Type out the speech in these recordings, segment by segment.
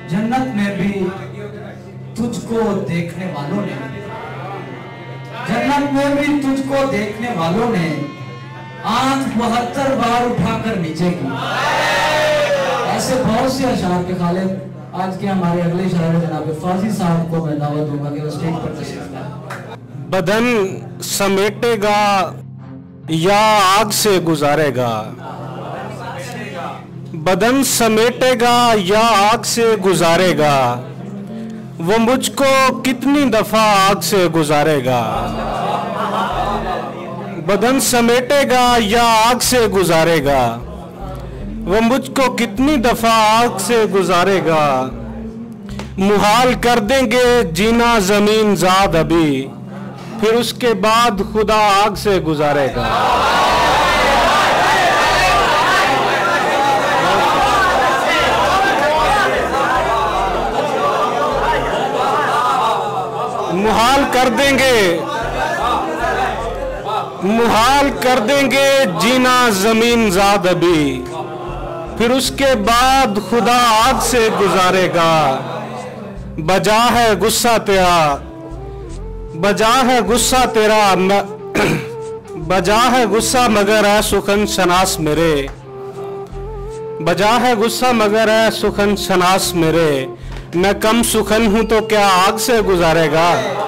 जन्नत में भी तुझको देखने वालों ने, जन्नत में भी तुझको देखने वालों ने आंख 72 बार उठाकर नीचे की। ऐसे बहुत से अशार के खालिद आज के हमारे अगले शायर जनाब फाजी साहब को मैं दावत दूंगा कि वो स्टेज पर तशरीफ लाएं। बदन समेटेगा या आग से गुजारेगा, बदन समेटेगा या आग से गुजारेगा, वो मुझको कितनी दफा आग से गुजारेगा। बदन समेटेगा या आग से गुजारेगा, वो मुझको कितनी दफा आग से गुजारेगा। मुहाल कर देंगे जीना जमीन ज़ाद अभी, फिर उसके बाद खुदा आग से गुजारेगा। मुहाल कर देंगे, मुहाल कर देंगे जीना जमीन ज़ाद अभी, फिर उसके बाद खुदा आग से गुजारेगा। बजा है गुस्सा तेरा, बजा है गुस्सा तेरा, बजा है गुस्सा मगर है सुखन शनास मेरे, बजा है गुस्सा मगर है सुखन शनास मेरे। मैं कम सुखन हूं तो क्या आग से गुजारेगा,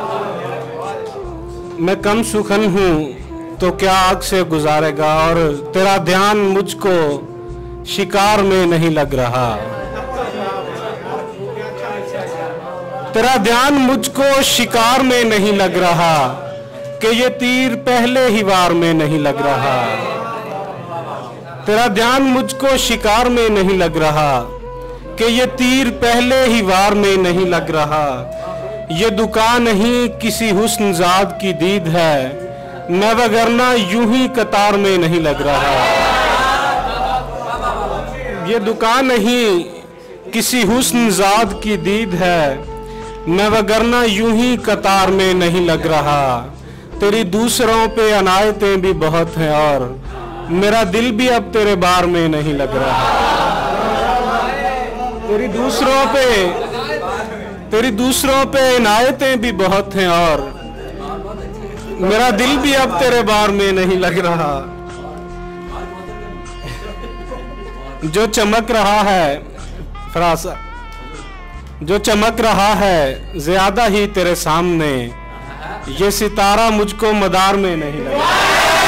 मैं कम सुखन हूं तो क्या आग से गुजारेगा। और तेरा ध्यान मुझको शिकार में नहीं लग रहा, तेरा ध्यान मुझको शिकार में नहीं लग रहा, कि ये तीर पहले ही वार में नहीं लग रहा। तेरा ध्यान मुझको शिकार में नहीं लग रहा, कि ये तीर पहले ही वार में नहीं लग रहा। ये दुकान नहीं किसी हुस्न ज़ाद की दीद है, मैं वगरना यूं ही कतार में नहीं लग रहा। ये दुकान नहीं किसी हुस्न ज़ाद की दीद है, मैं वगरना यूं ही कतार में नहीं लग रहा। तेरी दूसरों पे अनायतें भी बहुत हैं और मेरा दिल भी अब तेरे बार में नहीं लग रहा। तेरी दूसरों पे इनायतें भी बहुत हैं और मेरा दिल भी अब तेरे बार में नहीं लग रहा। जो चमक रहा है फरासा, जो चमक रहा है ज्यादा ही तेरे सामने, ये सितारा मुझको मदार में नहीं लग रहा।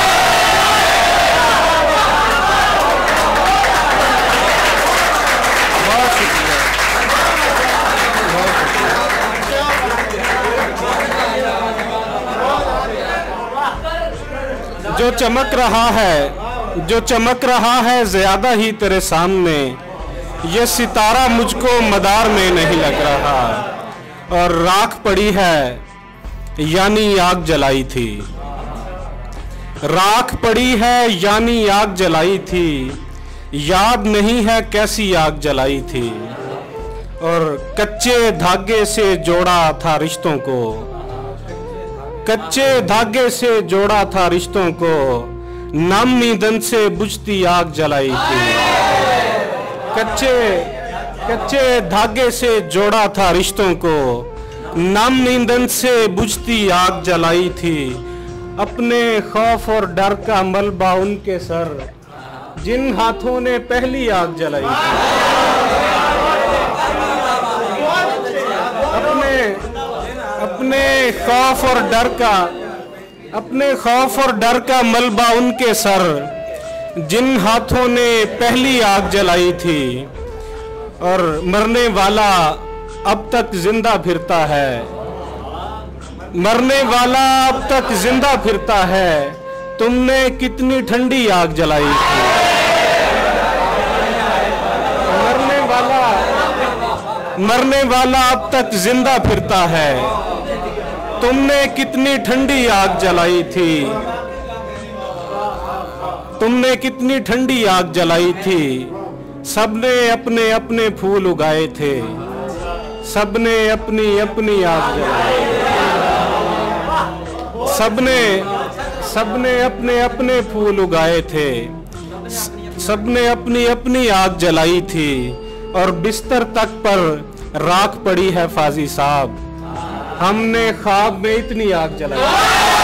जो चमक रहा है, जो चमक रहा है ज्यादा ही तेरे सामने, ये सितारा मुझको मदार में नहीं लग रहा। और राख पड़ी है यानी आग जलाई थी, राख पड़ी है यानी आग जलाई थी, याद नहीं है कैसी आग जलाई थी। और कच्चे धागे से जोड़ा था रिश्तों को, कच्चे धागे से जोड़ा था रिश्तों को, नम ईंधन से बुझती आग जलाई थी। कच्चे धागे से जोड़ा था रिश्तों को, नम ईंधन से बुझती आग जलाई थी। अपने खौफ और डर का मलबा उनके सर, जिन हाथों ने पहली आग जलाई थी। अपने खौफ और डर का, अपने खौफ और डर का मलबा उनके सर, जिन हाथों ने पहली आग जलाई थी। और मरने वाला अब तक जिंदा फिरता है, मरने वाला अब तक जिंदा फिरता है, तुमने कितनी ठंडी आग जलाई थी। मरने वाला अब तक जिंदा फिरता है, तुमने कितनी ठंडी आग जलाई थी। तुमने कितनी ठंडी आग जलाई थी। सबने अपने अपने फूल उगाए थे, सबने अपनी अपनी आग जलाई, सबने अपने अपने फूल उगाए थे, सबने अपनी अपनी आग जलाई थी। और बिस्तर तक पर राख पड़ी है फाजी साहब, हमने ख्वाब में इतनी आग जलाई।